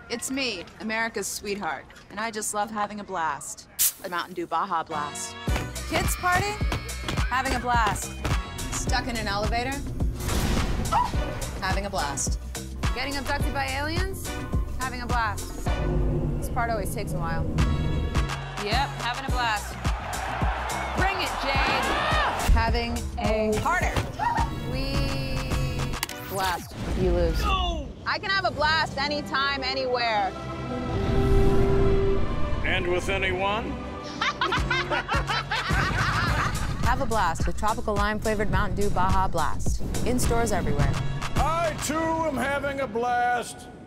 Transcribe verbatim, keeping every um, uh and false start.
It's me, America's sweetheart, and I just love having a blast. A Mountain Dew Baja Blast. Kids party? Having a blast. Stuck in an elevator? Having a blast. Getting abducted by aliens? Having a blast. This part always takes a while. Yep, having a blast. Bring it, Jade. Having a harder. We blast. You lose. No! I can have a blast anytime, anywhere. And with anyone? Have a blast with tropical lime-flavored Mountain Dew Baja Blast. In stores everywhere. I, too, am having a blast.